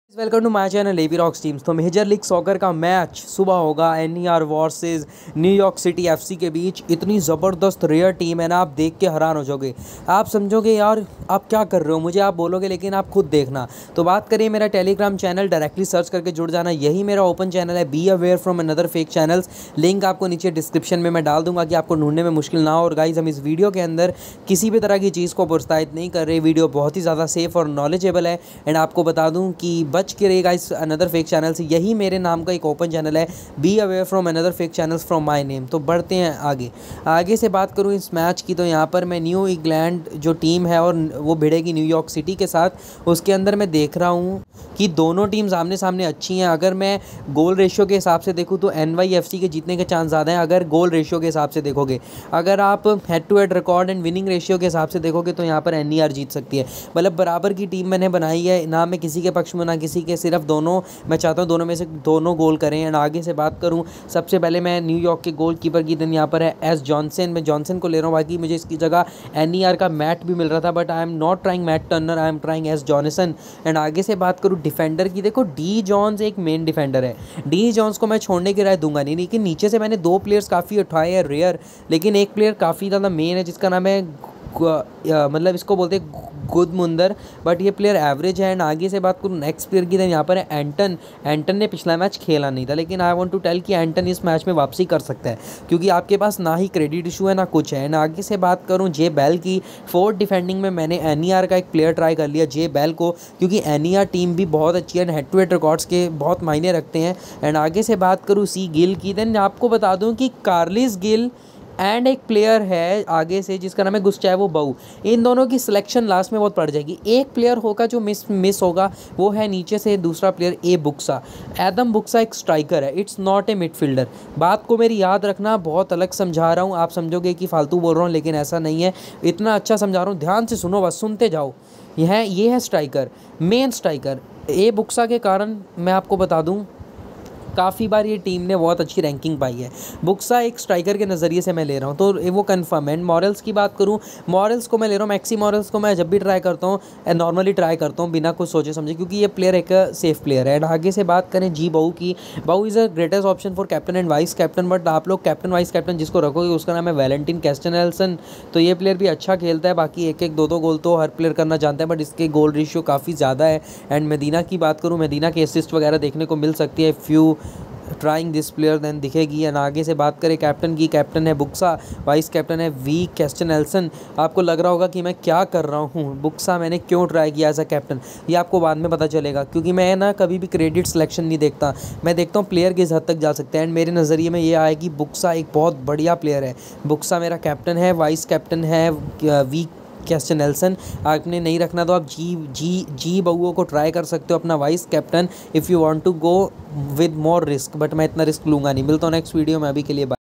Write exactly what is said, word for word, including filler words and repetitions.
Welcome to my channel AB rocks teams. तो major league soccer का match सुबह होगा NER versus New York City FC के बीच। इतनी ज़बरदस्त रेयर टीम है ना, आप देख के हैरान हो जाओगे। आप समझोगे यार आप क्या कर रहे हो, मुझे आप बोलोगे, लेकिन आप खुद देखना। तो बात करिए मेरा टेलीग्राम चैनल, डायरेक्टली सर्च करके जुड़ जाना। यही मेरा ओपन चैनल है। Be aware from another fake channels. Link आपको नीचे डिस्क्रिप्शन में मैं डाल दूंगा कि आपको ढूंढने में मुश्किल ना हो। और गाइज, हम इस वीडियो के अंदर किसी भी तरह की चीज़ को प्रोत्साहित नहीं कर रहे। वीडियो बहुत ही ज़्यादा सेफ और नॉलेजेबल है। एंड आपको बता दूँ कि बच के रहिएगा इस अनदर फेक चैनल से। यही मेरे नाम का एक ओपन चैनल है, be aware from another fake channels from my name. तो बढ़ते हैं आगे आगे से बात करूं इस मैच की, तो यहाँ पर मैं न्यू इंग्लैंड जो टीम है और वो भिड़ेगी न्यूयॉर्क सिटी के साथ। उसके अंदर मैं देख रहा हूँ कि दोनों टीम्स आमने सामने अच्छी हैं। अगर मैं गोल रेशियो के हिसाब से देखूँ तो एन वाई एफ सी के जीतने के चांस ज़्यादा हैं, अगर गोल रेशियो के हिसाब से देखोगे। अगर आप head to head record and winning ratio के हिसाब से देखोगे तो यहाँ पर एन ई आर जीत सकती है। मतलब बराबर की टीम मैंने बनाई है, ना मैं किसी के पक्ष में ना किसी के, सिर्फ दोनों मैं चाहता हूँ दोनों में से दोनों गोल करें। एंड आगे से बात करूँ, सबसे पहले मैं न्यूयॉर्क के गोल कीपर की दिन यहाँ पर है एस जॉनसन। मैं जॉनसन को ले रहा हूँ। बाकी मुझे इसकी जगह एन ई आर का मैट भी मिल रहा था, but I am not trying Matt Turner, I am trying S Johnson. And आगे से बात करूँ डिफेंडर की, देखो डी जॉन्स एक मेन डिफेंडर है। डी जॉन्स को मैं छोड़ने की राय दूंगा नहीं, लेकिन नीचे से मैंने दो प्लेयर्स काफ़ी उठाए हैं रेयर, लेकिन एक प्लेयर काफ़ी ज़्यादा मेन है जिसका नाम है, मतलब इसको बोलते हैं गुदमुंदर, बट ये प्लेयर एवरेज है। एंड आगे से बात करूँ नेक्स्ट प्लेयर की, तो यहाँ पर है एंटन। एंटन ने पिछला मैच खेला नहीं था, लेकिन आई वांट टू टेल कि एंटन इस मैच में वापसी कर सकता है, क्योंकि आपके पास ना ही क्रेडिट इशू है ना कुछ है। एंड आगे से बात करूँ जे बेल की, फोर्थ डिफेंडिंग में मैंने एन ई आर का एक प्लेयर ट्राई कर लिया, जे बेल को, क्योंकि एन ई आर टीम भी बहुत अच्छी है, हेड टू हेड रिकॉर्ड्स के बहुत मायने रखते हैं। एंड आगे से बात करूँ सी गिल की, देन आपको बता दूँ कि कार्लिस गिल एंड एक प्लेयर है आगे से जिसका नाम है गुस्टैवो बाउ। इन दोनों की सिलेक्शन लास्ट में बहुत पड़ जाएगी। एक प्लेयर होगा जो मिस मिस होगा, वो है नीचे से दूसरा player A Buksa. Adam Buksa एक स्ट्राइकर है, इट्स नॉट ए मिडफील्डर। बात को मेरी याद रखना, बहुत अलग समझा रहा हूँ, आप समझोगे कि फालतू बोल रहा हूँ, लेकिन ऐसा नहीं है। इतना अच्छा समझा रहा हूँ, ध्यान से सुनो, बस सुनते जाओ। यह है ये है striker, main striker A Buksa के कारण मैं आपको बता दूँ काफ़ी बार ये टीम ने बहुत अच्छी रैंकिंग पाई है। बुक्सा एक स्ट्राइकर के नज़रिए से मैं ले रहा हूँ, तो वो कंफर्म है। मॉरल्स की बात करूँ, मॉरल्स को मैं ले रहा हूँ, मैक्सी मॉरल्स को मैं जब भी ट्राई करता हूँ नॉर्मली ट्राई करता हूँ बिना कुछ सोचे समझे, क्योंकि ये प्लेयर एक सेफ प्लेयर है। एंड आगे से बात करें जी बाऊ की, Bou is a greatest option for captain and vice captain, but आप लोग कैप्टन वाइस कैप्टन जिसको रखोगे उसका नाम है वैलेंटिन कैस्टेनेल्सन। तो ये प्लेयर भी अच्छा खेलता है, बाकी एक एक दो दो गोल तो हर प्लेयर करना जानता है, बट इसके गोल रेशियो काफ़ी ज़्यादा है। एंड मदीना की बात करूँ, मदीना के असिस्ट वगैरह देखने को मिल सकती है, few trying this player then दिखेगी। एंड आगे से बात करें कैप्टन की, कैप्टन है बुक्सा, वाइस कैप्टन है वी कैस्टेनेल्सन। आपको लग रहा होगा कि मैं क्या कर रहा हूँ, बुक्सा मैंने क्यों ट्राई किया एज अ कैप्टन, ये आपको बाद में पता चलेगा, क्योंकि मैं ना कभी भी क्रेडिट सिलेक्शन नहीं देखता, मैं देखता हूँ प्लेयर किस हद तक जा सकते हैं। एंड मेरे नज़रिए में ये आया कि बुक्सा एक बहुत बढ़िया प्लेयर है। बुक्सा मेरा कैप्टन है, वाइस कैप्टन है वी कैस्टेनेल्सन। आपने नहीं रखना तो आप जी जी जी बउओ को ट्राई कर सकते हो अपना vice captain, if you want to go with more risk, but मैं इतना रिस्क लूँगा नहीं। मिलता हूँ नेक्स्ट वीडियो में, अभी के लिए बाय।